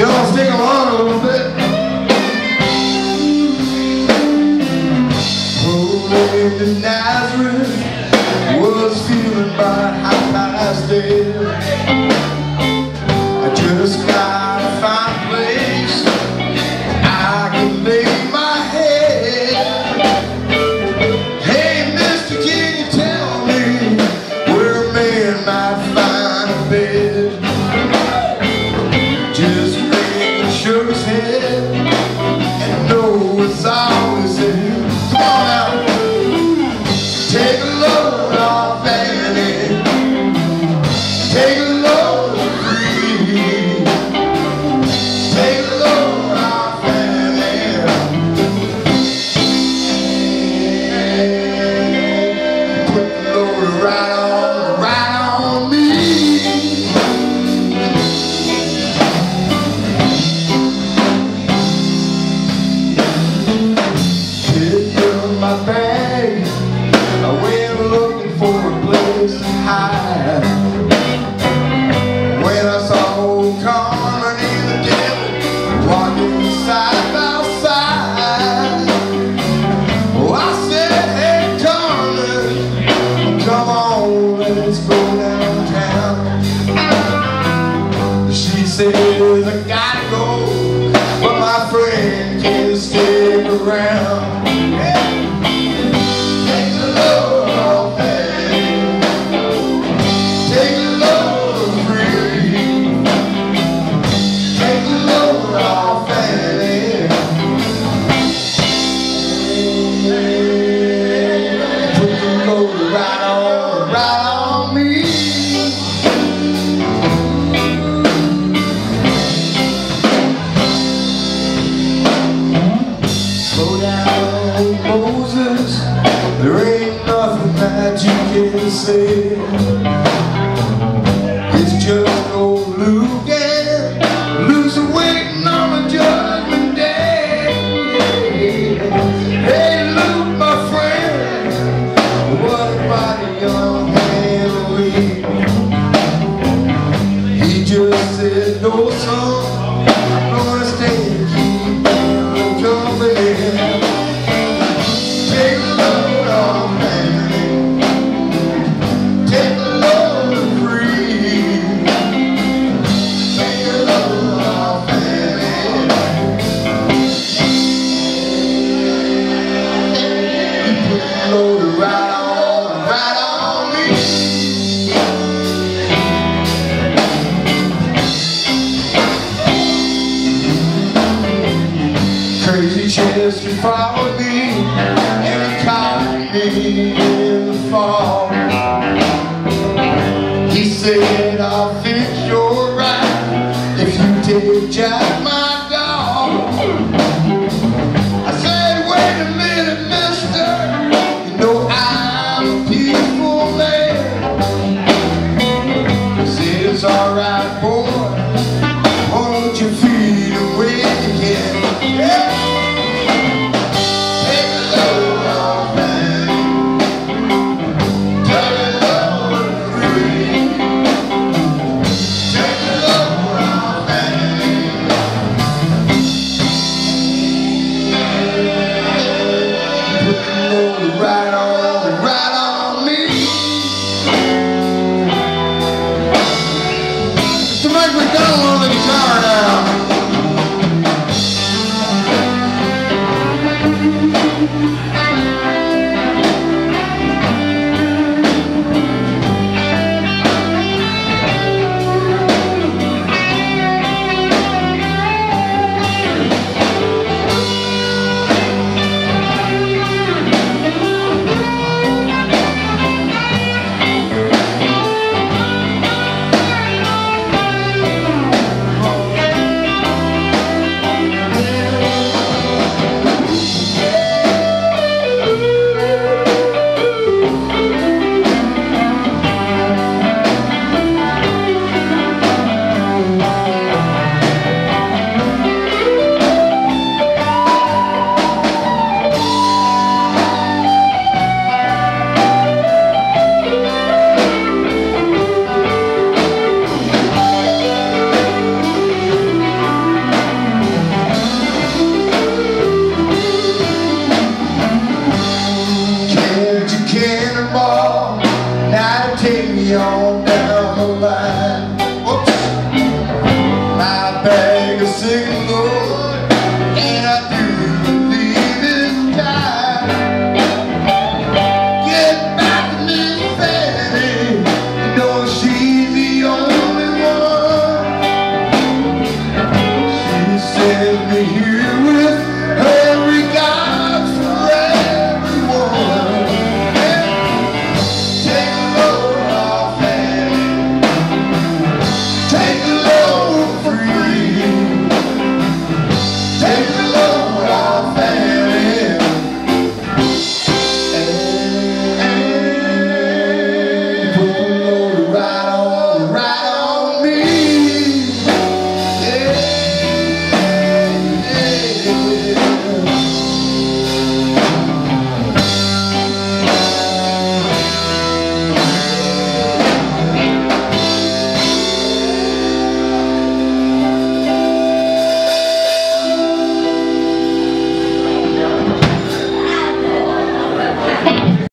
Y'all sing along a little bit. Rolling to Nazareth was feeling about half past dead. I just gotta find a place I can lay my head. Hey, mister, can you tell me where a man might find a bed? Just shook his head and no, it's always there. Come on now, take a load off Annie, take a load of free, take a load off Annie, put the load right on me. My bag, I went looking for a place to hide. When I saw old Carmen and the devil walking side by side, oh, I said, hey Carmen, come on, let's go downtown. She says, I gotta go, but my friend can't stick around. There ain't nothing that you can say. It's just old Luke and Luke's waiting on the judgment day. Hey Luke, my friend, what about a young Henry? He just said, no son, I'm gonna stay and keep them company. Crazy Chester followed me and he caught me in the fall. He said, I'll fix your ride if you take Jack, my dog. I said, wait a minute, mister, you know I'm a peaceful man. He said, it's alright, boy, won't you feed him when you can? Yeah. a signal, and I do believe it's time. Get back to Miss Fanny, you know she's the only one. She sends me here with her regards for everyone. Take a load off Fanny, take a load free, take a load off Fanny, and put the load right on me. Yeah, yeah, yeah.